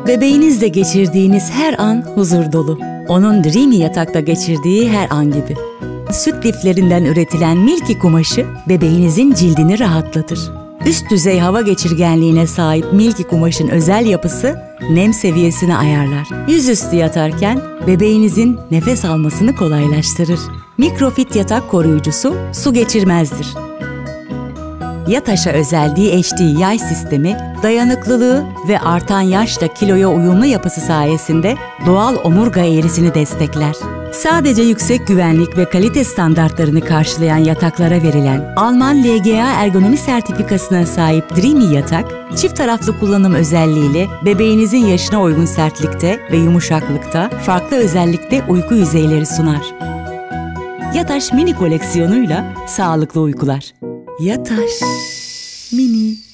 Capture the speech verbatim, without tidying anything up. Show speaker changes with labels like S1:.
S1: Bebeğinizle geçirdiğiniz her an huzur dolu. Onun Dreamy yatakta geçirdiği her an gibi. Süt liflerinden üretilen Milky kumaşı bebeğinizin cildini rahatlatır. Üst düzey hava geçirgenliğine sahip Milky kumaşın özel yapısı nem seviyesini ayarlar. Yüzüstü yatarken bebeğinizin nefes almasını kolaylaştırır. Mikrofit yatak koruyucusu su geçirmezdir. Yataş'a özel D H D yay sistemi, dayanıklılığı ve artan yaşla kiloya uyumlu yapısı sayesinde doğal omurga eğrisini destekler. Sadece yüksek güvenlik ve kalite standartlarını karşılayan yataklara verilen Alman L G A ergonomi sertifikasına sahip Dreamy yatak, çift taraflı kullanım özelliğiyle bebeğinizin yaşına uygun sertlikte ve yumuşaklıkta farklı özellikte uyku yüzeyleri sunar. Yataş mini koleksiyonuyla sağlıklı uykular. Yataş mini.